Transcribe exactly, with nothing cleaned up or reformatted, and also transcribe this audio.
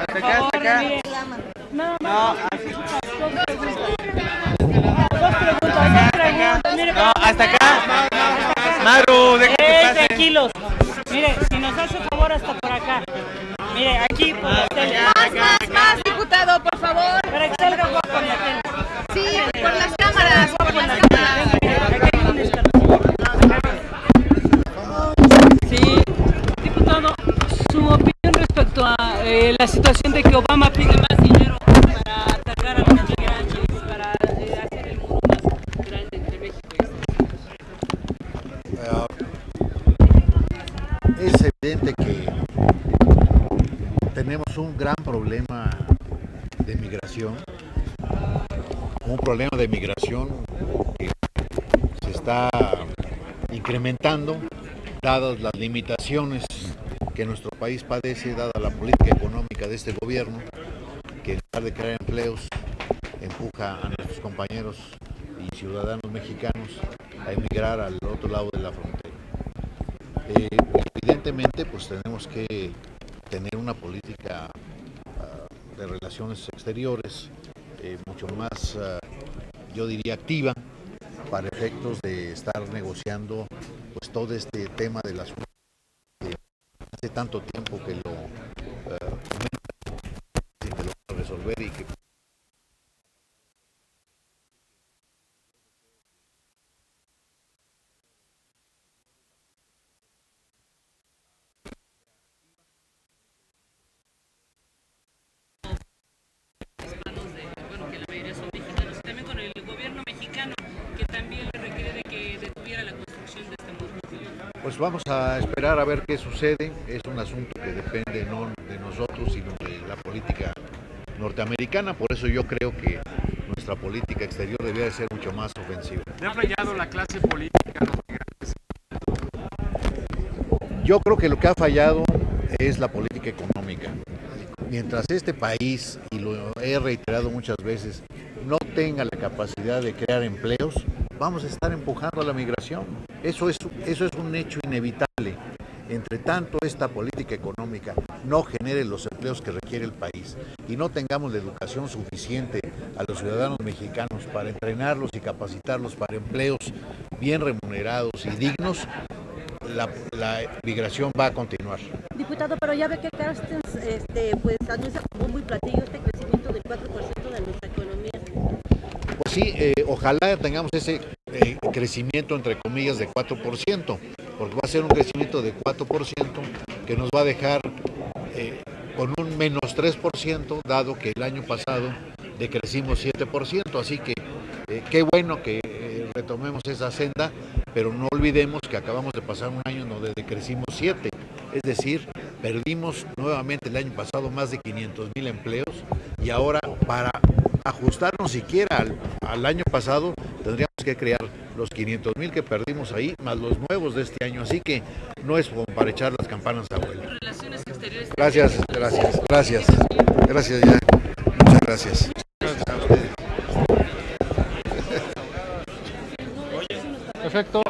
hasta acá, hasta acá. Nada No, más. así. Dos preguntas. Dos preguntas. Mire, No, hasta acá. Maru, deja que Eh, pase. tranquilos. Mire, si nos hace favor hasta por acá. Mire, aquí por la tele. Más, más, más, diputado, por favor. Para que salga guapo en la tele. Sí, por las cámaras, por las cámaras. Acá hay un escalón. Sí, diputado, su opinión respecto a eh, la situación de que Obama pide más dinero para atacar a los migrantes, para eh, hacer el mundo más grande entre México y Estados Unidos. Es evidente que tenemos un gran problema de migración, un problema de migración que se está incrementando dadas las limitaciones que nuestro país padece, dada la política económica de este gobierno, que en lugar de crear empleos empuja a nuestros compañeros y ciudadanos mexicanos a emigrar al otro lado de la frontera. Eh, evidentemente, pues tenemos que tener una política uh, de relaciones exteriores eh, mucho más, uh, yo diría, activa, para efectos de estar negociando pues todo este tema de las que hace tanto tiempo que lo uh, que lo va a resolver y que pues vamos a esperar a ver qué sucede. Es un asunto que depende no de nosotros, sino de la política norteamericana. Por eso yo creo que nuestra política exterior debería de ser mucho más ofensiva. ¿Le ha fallado la clase política a los migrantes? Yo creo que lo que ha fallado es la política económica. Mientras este país, y lo he reiterado muchas veces, no tenga la capacidad de crear empleos, vamos a estar empujando a la migración. Eso es, eso es un hecho inevitable. Entre tanto, esta política económica no genere los empleos que requiere el país y no tengamos la educación suficiente a los ciudadanos mexicanos para entrenarlos y capacitarlos para empleos bien remunerados y dignos, la, la migración va a continuar. Diputado, pero ya ve que Carstens este, pues, anuncia como muy platillo este crecimiento del cuatro por ciento de nuestra economía. Pues sí, eh, ojalá tengamos ese eh, crecimiento entre comillas de cuatro por ciento, porque va a ser un crecimiento de cuatro por ciento que nos va a dejar eh, con un menos tres por ciento, dado que el año pasado decrecimos siete por ciento, así que eh, qué bueno que eh, retomemos esa senda, pero no olvidemos que acabamos de pasar un año donde decrecimos siete, es decir, perdimos nuevamente el año pasado más de quinientos mil empleos y ahora para ajustarnos siquiera al, al año pasado tendríamos que crear los quinientos mil que perdimos ahí, más los nuevos de este año, así que no es como para echar las campanas a vuelo. Gracias, gracias, gracias, gracias ya, muchas gracias. Perfecto.